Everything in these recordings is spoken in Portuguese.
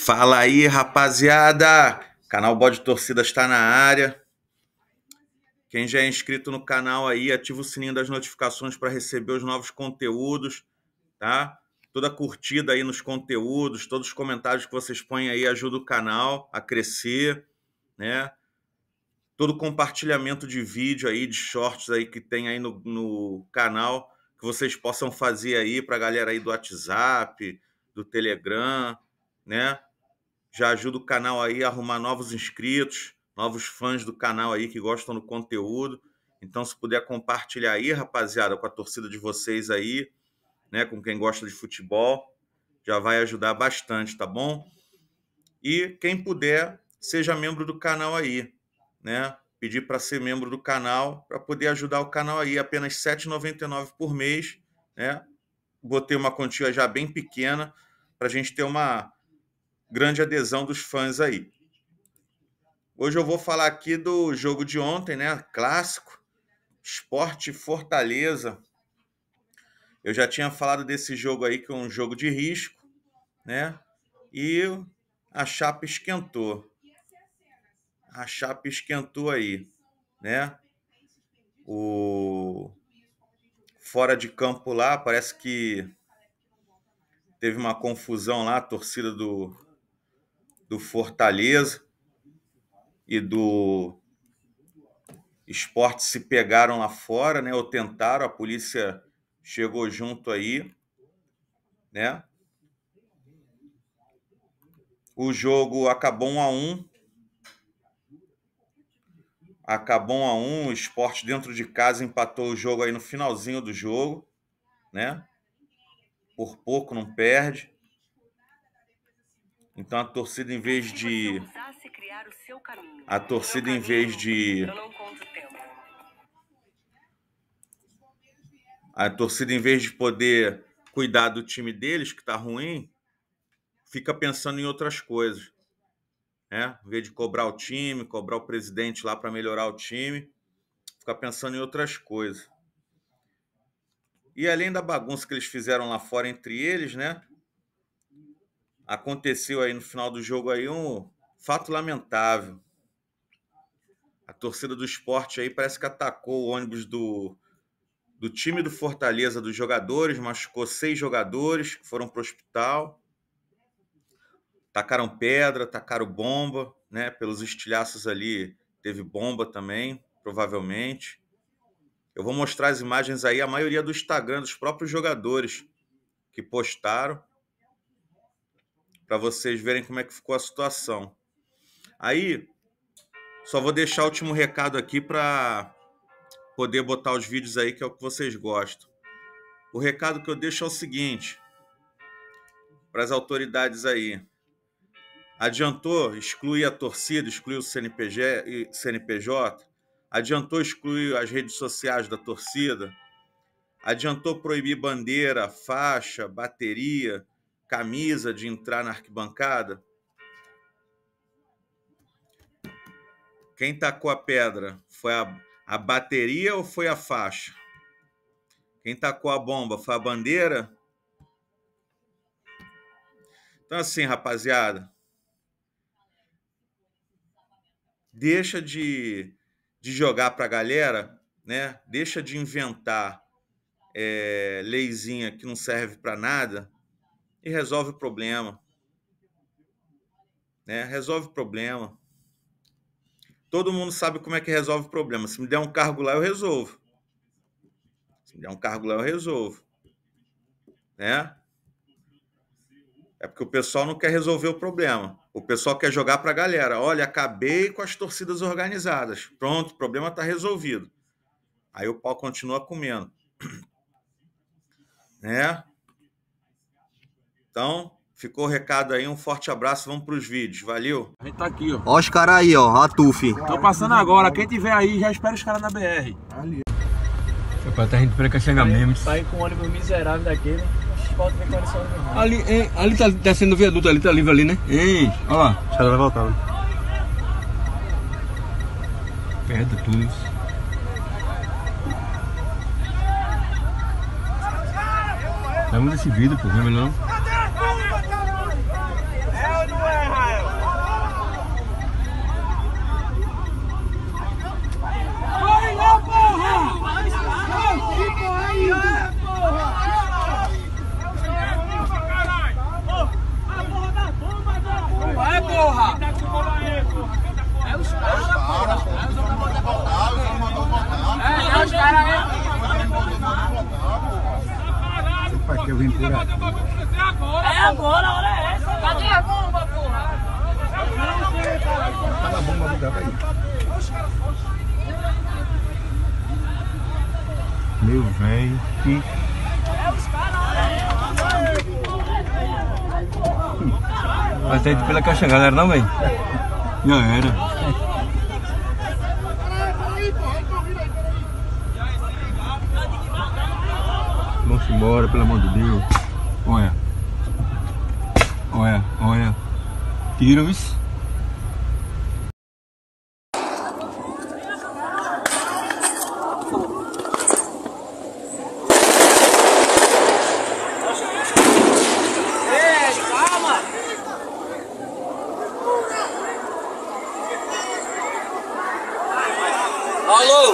Fala aí, rapaziada! Canal Bode Torcida está na área. Quem já é inscrito no canal aí, ativa o sininho das notificações para receber os novos conteúdos, tá? Toda curtida aí nos conteúdos, todos os comentários que vocês põem aí ajuda o canal a crescer, né? Todo compartilhamento de vídeo aí, de shorts aí que tem aí no canal, que vocês possam fazer aí para a galera aí do WhatsApp, do Telegram, né? Já ajuda o canal aí a arrumar novos inscritos, novos fãs do canal aí que gostam do conteúdo. Então, se puder compartilhar aí, rapaziada, com a torcida de vocês aí, né, com quem gosta de futebol, já vai ajudar bastante, tá bom? E quem puder, seja membro do canal aí, né? Pedir para ser membro do canal, para poder ajudar o canal aí, apenas R$ 7,99 por mês, né? Botei uma quantia já bem pequena para a gente ter uma grande adesão dos fãs aí. Hoje eu vou falar aqui do jogo de ontem, né? Clássico, Sport Fortaleza. Eu já tinha falado desse jogo aí, que é um jogo de risco, né? E a chapa esquentou. A chapa esquentou aí, né? O fora de campo lá, parece que teve uma confusão lá, a torcida do Fortaleza e do Sport se pegaram lá fora, né? Ou tentaram, a polícia chegou junto aí, né? O jogo acabou 1-1. Acabou 1-1, o Sport dentro de casa empatou o jogo aí no finalzinho do jogo, né? Por pouco não perde. Então a torcida em vez de poder cuidar do time deles, que tá ruim, fica pensando em outras coisas, né? Em vez de cobrar o time, cobrar o presidente lá para melhorar o time, fica pensando em outras coisas. E além da bagunça que eles fizeram lá fora entre eles, né? Aconteceu aí no final do jogo aí um fato lamentável. A torcida do Sport aí parece que atacou o ônibus do time do Fortaleza, dos jogadores, machucou 6 jogadores que foram para o hospital. Tacaram pedra, tacaram bomba, né? Pelos estilhaços ali teve bomba também, provavelmente. Eu vou mostrar as imagens aí, a maioria do Instagram dos próprios jogadores que postaram, para vocês verem como é que ficou a situação. Aí, só vou deixar o último recado aqui para poder botar os vídeos aí, que é o que vocês gostam. O recado que eu deixo é o seguinte, para as autoridades aí. Adiantou excluir a torcida, excluir o CNPJ, adiantou excluir as redes sociais da torcida, adiantou proibir bandeira, faixa, bateria, camisa de entrar na arquibancada. Quem tacou a pedra foi a bateria ou foi a faixa? Quem tacou a bomba foi a bandeira? Então assim, rapaziada, deixa de jogar pra galera, né? Deixa de inventar leizinha que não serve para nada e resolve o problema, né? Resolve o problema. Todo mundo sabe como é que resolve o problema. Se me der um cargo lá, eu resolvo. Se me der um cargo lá, eu resolvo, né? É porque o pessoal não quer resolver o problema. O pessoal quer jogar para a galera. Olha, acabei com as torcidas organizadas. Pronto, o problema está resolvido. Aí o pau continua comendo, né? Então, ficou o recado aí. Um forte abraço. Vamos para os vídeos. Valeu. A gente tá aqui, ó. Ó os caras aí, ó. Ratuf. Tô passando agora. Quem tiver aí, já espera os caras na BR. Ali. Rapaz, tá indo pra cá chegar mesmo. Sai com um ônibus miserável daquele. Ali tá descendo o viaduto, ali tá livre ali, né? Ei, olha lá. Os caras vai voltar, né? Perto de tudo isso. Leva desse vidro, pô, não é melhor não? os caras aí. Pai, que eu vim por aqui. É agora, a hora é essa. Cadê a bomba, porra? Tá a bomba do gato aí. Meu velho, que... Mas tá indo pela caixa, galera, não, velho? Já era. Vamos embora, pelo amor de Deus. Olha. Olha, olha. Tira isso. Alô?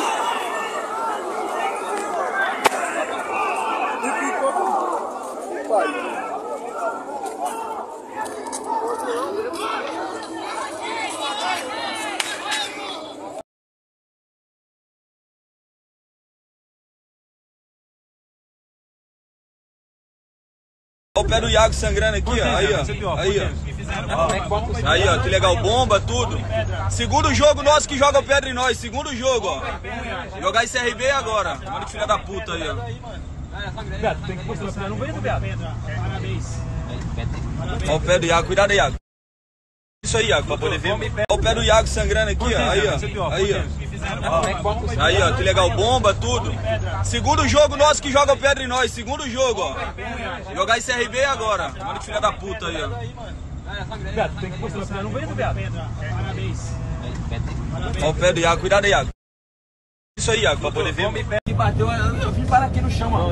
Olha o pé do Iago sangrando aqui, ó. Aí, ó. Aí, ó. Aí, ó. Que legal. Bomba, tudo. Segundo jogo nosso que joga pedra em nós. Segundo jogo, ó. Jogar em CRB agora. Olha que filha da puta aí, ó. Beto, tem que postar, não vem do Beto. Parabéns. Olha o pé do Iago. Cuidado aí, Iago. Isso aí, Iago, pra poder ver. Olha o pé do Iago sangrando aqui, ó. Aí, ó. Aí, ó. Aí, ó. Que legal. Bomba, tudo. Segundo jogo nosso que joga pedra em nós. Segundo jogo, ó. Jogar em CRB agora. Olha que filha da puta aí, ó. Beto, tem que postar, não vem do Beto. Parabéns. Olha o pé do Iago. Cuidado aí, Iago. Isso aí, Iago, pra poder ver. Que bateu, eu vim parar aqui no chão, mano.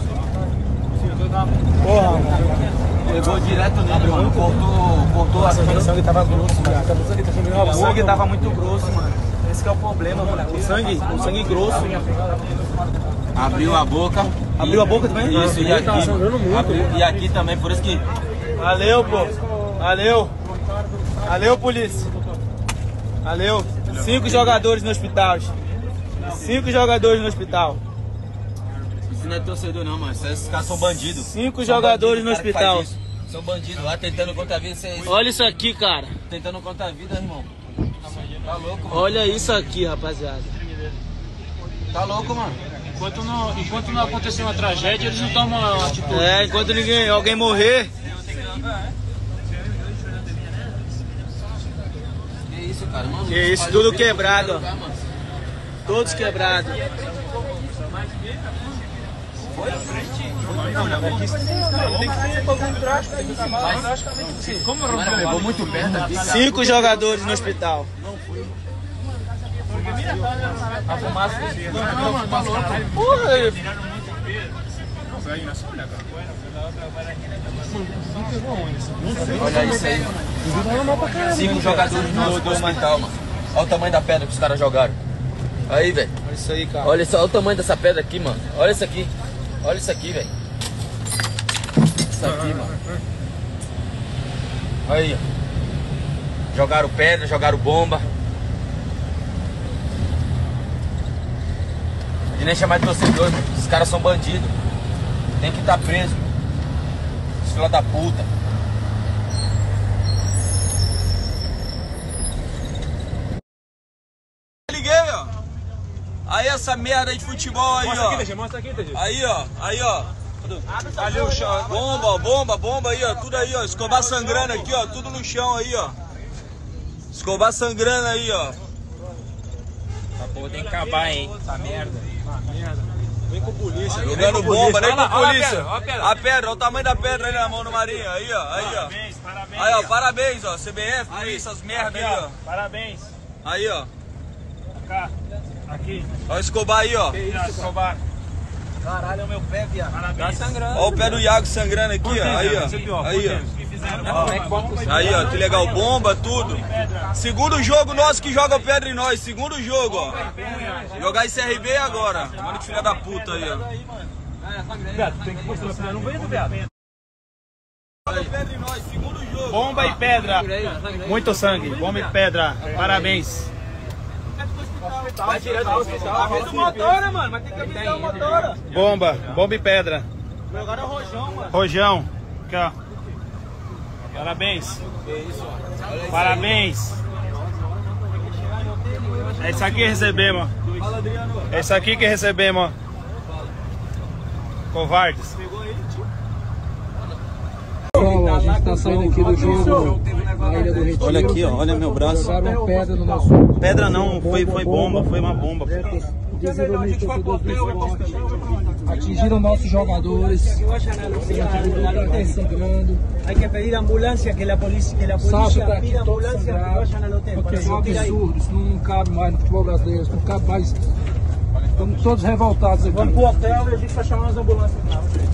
Porra, pegou direto nele, mano. Cortou a O sangue tava grosso, mano. O sangue tava muito grosso, mano. Esse que é o problema, mano. O sangue grosso. Abriu a boca. Abriu a boca também? Isso, e aqui. Abriu, e aqui também, por isso que. Valeu, pô. Valeu. Valeu, polícia. Valeu. 5 jogadores no hospital. 5 jogadores no hospital. Isso não é torcedor, não, mano. Esses caras são bandidos. 5 jogadores no hospital. São bandidos lá tentando contra a vida. Olha isso aqui, cara. Tentando contra a vida, irmão. Tá louco, mano. Olha isso aqui, rapaziada. Tá louco, mano. Enquanto não aconteceu uma tragédia, eles não tomam atitude. É, enquanto alguém morrer. Que isso, cara, mano. Que isso, tudo quebrado, ó. Todos quebrados. Como Pegou muito perto aqui. 5 jogadores no hospital. a fumaça? Não, mano, tá louco. Porra, Olha isso aí, mano. 5 jogadores no hospital, mano. Olha o tamanho da pedra que os caras jogaram. Aí, velho. olha isso aí, cara. Olha só, olha o tamanho dessa pedra aqui, mano. Olha isso aqui. Olha isso aqui, velho. Isso aqui, mano. Aí, ó. Jogaram pedra, jogaram bomba. E nem chamar de torcedor, mano. Esses caras são bandidos. Tem que estar preso. Filha da puta. Liguei, ó. Aí essa merda aí de futebol aí, ó. Mostra aqui, TG. Aí, ó. Aí, ó. Ali o chão. Bomba, bomba, bomba aí, ó. Tudo aí, ó. Escobar sangrando aqui, ó. Tudo no chão aí, ó. Escobar sangrando aí, ó. Essa porra tem que acabar, hein? Essa merda. Vem com polícia. Jogando bomba, nem com polícia. Olha a pedra, A pedra, olha o tamanho da pedra aí na mão do Marinho. Aí, ó. Aí, ó. Parabéns. Aí, ó. Parabéns, ó. CBF, polícia, essas merda aí, ó. Parabéns. Aí, ó. Cá. Aqui. Olha o Escobar aí, ó. Escobar. Caralho, é o meu pé, viado. Parabéns. Tá sangrando. Olha o pé do Iago sangrando aqui, ó. Aí, ó. Aí, ó. Aí, ó. Que legal. Bomba, tudo. Segundo jogo nosso que joga pedra em nós. Segundo jogo, ó. Jogar em CRB agora. Olha que filha da puta aí, ó. Beto, tem que postar, não vem do Beto. Joga pedra em nós. Segundo jogo. Bomba e pedra. Muito sangue. Bomba e pedra. Parabéns. Vai direto ao hospital. Avisa o motora, mano. Mas tem que avisar o motora. Bomba e pedra. Agora é o Rojão, mano. Rojão. Aqui, ó. Parabéns. Parabéns. É isso aqui que recebemos. É isso aqui que recebemos. Covardes. A gente tá saindo aqui do jogo na Ilha do Retiro. Olha aqui, ó, olha meu braço. Jogaram uma pedra no nosso... Pedra não, foi bomba, foi uma bomba. Visivelmente torcedores do esporte. Atingiram nossos jogadores. Tá sangrando. Hay que pedir ambulancia, que la policía Sacha tá aqui pida todo ambulancia que vayan al sangrado. hotel. Porque Para isso é um subir ahí. absurdo. Isso não cabe mais no futebol brasileiro. Isso não cabe mais. Estamos todos revoltados aqui. Vamos pro hotel e a gente vai chamar as ambulâncias.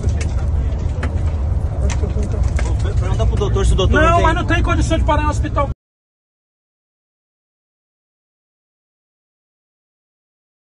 Pergunta pro doutor se o doutor Não, mas não tem condição de parar no hospital.